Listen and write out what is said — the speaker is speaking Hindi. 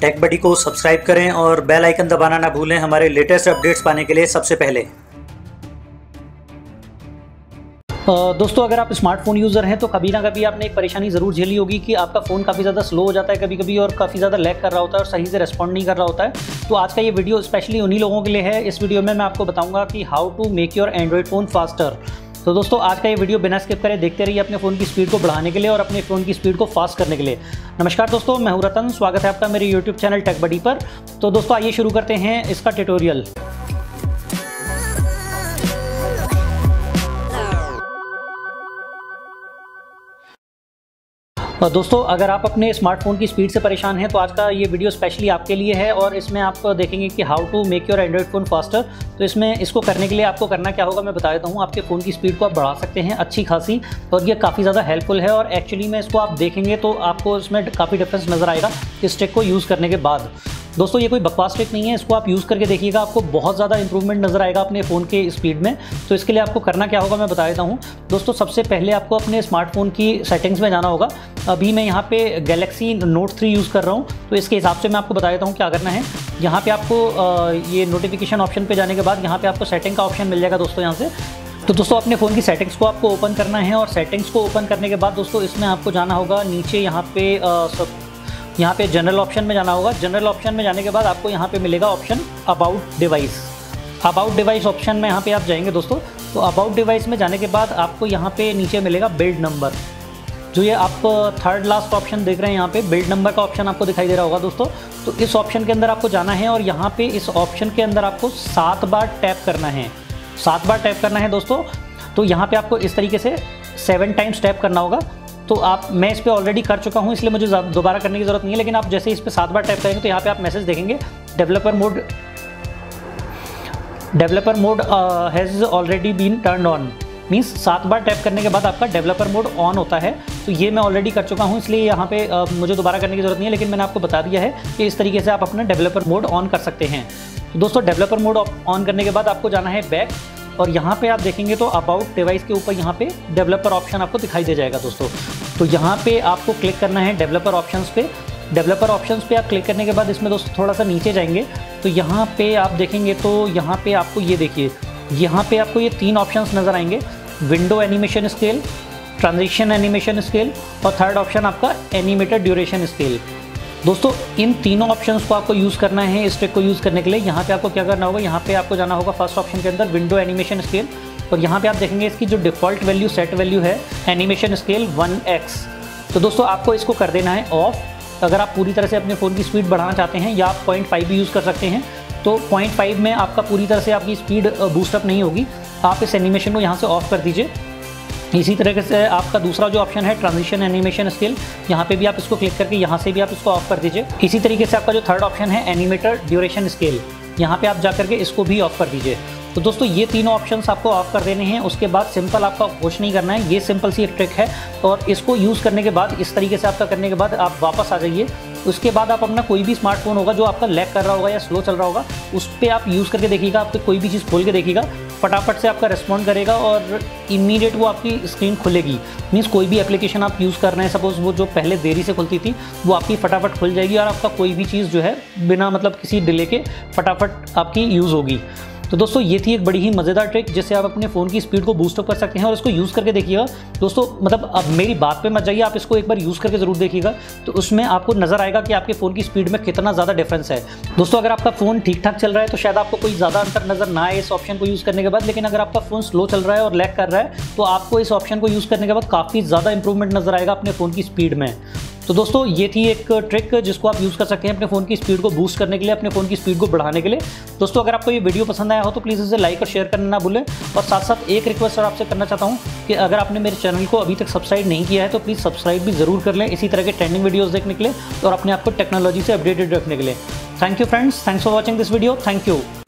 टेक बडी को सब्सक्राइब करें और बेल आइकन दबाना ना भूलें हमारे लेटेस्ट अपडेट्स पाने के लिए सबसे पहले। दोस्तों, अगर आप स्मार्टफोन यूज़र हैं तो कभी ना कभी आपने एक परेशानी ज़रूर झेली होगी कि आपका फ़ोन काफ़ी ज़्यादा स्लो हो जाता है कभी कभी और काफ़ी ज़्यादा लैग कर रहा होता है और सही से रिस्पॉन्ड नहीं कर रहा होता है। तो आज का ये वीडियो स्पेशली उन्हीं लोगों के लिए है। इस वीडियो में मैं आपको बताऊंगा कि how to make your android phone faster. तो दोस्तों, आज का ये वीडियो बिना स्किप करे देखते रहिए अपने फ़ोन की स्पीड को बढ़ाने के लिए और अपने फ़ोन की स्पीड को फास्ट करने के लिए। नमस्कार दोस्तों, मैं हूं रतन, स्वागत है आपका मेरे यूट्यूब चैनल टेक बडी पर। तो दोस्तों, आइए शुरू करते हैं इसका ट्यूटोरियल। दोस्तों, अगर आप अपने स्मार्टफोन की स्पीड से परेशान हैं तो आज का ये वीडियो स्पेशली आपके लिए है और इसमें आप देखेंगे कि how to make your android phone faster. तो इसको करने के लिए आपको करना क्या होगा मैं बता देता हूँ। आपके फ़ोन की स्पीड को आप बढ़ा सकते हैं अच्छी खासी और ये काफ़ी ज़्यादा हेल्पफुल है और एक्चुअली में इसको आप देखेंगे तो आपको इसमें काफ़ी डिफरेंस नज़र आएगा इस ट्रिक को यूज़ करने के बाद। दोस्तों, ये कोई बकवास ट्रिक नहीं है, इसको आप यूज़ करके देखिएगा, आपको बहुत ज़्यादा इंप्रूवमेंट नज़र आएगा अपने फ़ोन के स्पीड में। तो इसके लिए आपको करना क्या होगा मैं बता देता हूँ। दोस्तों, सबसे पहले आपको अपने स्मार्टफोन की सेटिंग्स में जाना होगा। अभी मैं यहाँ पे गैलेक्सी नोट 3 यूज़ कर रहा हूँ, तो इसके हिसाब से मैं आपको बता देता हूँ क्या करना है। यहाँ पे आपको ये नोटिफिकेशन ऑप्शन पे जाने के बाद यहाँ पे आपको सेटिंग का ऑप्शन मिल जाएगा दोस्तों यहाँ से। तो दोस्तों, अपने फ़ोन की सेटिंग्स को आपको ओपन करना है और सेटिंग्स को ओपन करने के बाद दोस्तों इसमें आपको जाना होगा नीचे यहाँ पे जनरल ऑप्शन में जाना होगा। जनरल ऑप्शन में जाने के बाद आपको यहाँ पे मिलेगा option about device. About device option में यहाँ पे आप जाएंगे दोस्तों। तो अबाउट डिवाइस में जाने के बाद आपको यहाँ पे नीचे मिलेगा बिल्ड नंबर। जो ये आप थर्ड लास्ट ऑप्शन देख रहे हैं यहाँ पे बिल्ड नंबर का ऑप्शन आपको दिखाई दे रहा होगा दोस्तों। तो इस ऑप्शन के अंदर आपको जाना है और यहाँ पे इस ऑप्शन के अंदर आपको 7 बार टैप करना है। 7 बार टैप करना है दोस्तों। तो यहाँ पे आपको इस तरीके से 7 टाइम्स टैप करना होगा। तो मैं इस पर ऑलरेडी कर चुका हूँ इसलिए मुझे दोबारा करने की ज़रूरत नहीं है, लेकिन आप जैसे इस पर 7 बार टैप करेंगे तो यहाँ पे आप मैसेज देखेंगे developer mode has already been turn on. Means 7 बार टैप करने के बाद आपका डेवलपर मोड ऑन होता है। तो ये मैं ऑलरेडी कर चुका हूँ इसलिए यहाँ पे मुझे दोबारा करने की ज़रूरत नहीं है, लेकिन मैंने आपको बता दिया है कि इस तरीके से आप अपना डेवलपर मोड ऑन कर सकते हैं। तो दोस्तों, डेवलपर मोड ऑन करने के बाद आपको जाना है बैक और यहाँ पे आप देखेंगे तो अबाउट डिवाइस के ऊपर यहाँ पे डेवलपर ऑप्शन आपको दिखाई दे जाएगा दोस्तों। तो यहाँ पे आपको क्लिक करना है डेवलपर ऑप्शंस पे। डेवलपर ऑप्शंस पे आप क्लिक करने के बाद इसमें दोस्तों थोड़ा सा नीचे जाएंगे तो यहाँ पे आप देखेंगे तो यहाँ पे आपको ये देखिए, यहाँ पे आपको ये 3 ऑप्शंस नज़र आएंगे, window animation scale, transition animation scale और थर्ड ऑप्शन आपका एनिमेटेड ड्यूरेशन स्केल। दोस्तों, इन तीनों ऑप्शंस को आपको यूज़ करना है इस ट्रिक को यूज़ करने के लिए। यहाँ पे आपको क्या करना होगा, यहाँ पे आपको जाना होगा फर्स्ट ऑप्शन के अंदर विंडो एनिमेशन स्केल और यहाँ पे आप देखेंगे इसकी जो डिफ़ॉल्ट वैल्यू सेट वैल्यू है एनिमेशन स्केल 1x। तो दोस्तों, आपको इसको कर देना है ऑफ। अगर आप पूरी तरह से अपने फ़ोन की स्पीड बढ़ाना चाहते हैं या आप 0.5 भी यूज़ कर सकते हैं। तो 0.5 में आपका पूरी तरह से आपकी स्पीड बूस्टअप नहीं होगी। आप इस एनिमेशन को यहाँ से ऑफ कर दीजिए। इसी तरीके से आपका दूसरा जो ऑप्शन है ट्रांजिशन एनिमेशन स्केल, यहाँ पे भी आप इसको क्लिक करके यहाँ से भी आप इसको ऑफ कर दीजिए। इसी तरीके से आपका जो थर्ड ऑप्शन है एनिमेटेड ड्यूरेशन स्केल, यहाँ पे आप जा करके इसको भी ऑफ कर दीजिए। तो दोस्तों, ये तीनों ऑप्शंस आपको ऑफ कर देने हैं। उसके बाद सिंपल आपका कुछ नहीं करना है, ये सिंपल सी एक ट्रिक है और इसको यूज़ करने के बाद इस तरीके से आपका करने के बाद आप वापस आ जाइए। उसके बाद आप अपना कोई भी स्मार्टफोन होगा जो आपका लैग कर रहा होगा या स्लो चल रहा होगा उस पर आप यूज़ करके देखिएगा, आपको कोई भी चीज़ खोल के देखिएगा, फटाफट से आपका रिस्पॉन्ड करेगा और इमीडिएट वो आपकी स्क्रीन खुलेगी। मीन्स कोई भी एप्लीकेशन आप यूज़ कर रहे हैं, सपोज़ वो जो पहले देरी से खुलती थी वो आपकी फटाफट खुल जाएगी और आपका कोई भी चीज़ जो है बिना मतलब किसी डिले के फटाफट आपकी यूज़ होगी। तो दोस्तों, ये थी एक बड़ी ही मज़ेदार ट्रिक जिससे आप अपने फ़ोन की स्पीड को बूस्ट अप कर सकते हैं और इसको यूज़ करके देखिएगा दोस्तों। मतलब अब मेरी बात पे मत जाइए, आप इसको एक बार यूज़ करके ज़रूर देखिएगा, तो उसमें आपको नज़र आएगा कि आपके फ़ोन की स्पीड में कितना ज़्यादा डिफरेंस है। दोस्तों, अगर आपका फ़ोन ठीक ठाक चल रहा है तो शायद आपको कोई ज़्यादा अंतर नज़र ना आए इस ऑप्शन को यूज़ करने के बाद, लेकिन अगर आपका फ़ोन स्लो चल रहा है और लैग कर रहा है तो आपको इस ऑप्शन को यूज़ करने के बाद काफ़ी ज़्यादा इंप्रूवमेंट नज़र आएगा अपने फ़ोन की स्पीड में। तो दोस्तों, ये थी एक ट्रिक जिसको आप यूज़ कर सकते हैं अपने फ़ोन की स्पीड को बूस्ट करने के लिए, अपने फ़ोन की स्पीड को बढ़ाने के लिए। दोस्तों, अगर आपको ये वीडियो पसंद आया हो तो प्लीज़ इसे लाइक और शेयर करना ना भूलें और साथ साथ एक रिक्वेस्ट और आपसे करना चाहता हूँ कि अगर आपने मेरे चैनल को अभी तक सब्सक्राइब नहीं किया है तो प्लीज़ सब्सक्राइब भी ज़रूर कर लें इसी तरह के ट्रेंडिंग वीडियोज़ देखने के लिए और अपने आप को टेक्नोलॉजी से अपडेटेड रखने के लिए। Thank you friends, thanks for watching this video. Thank you.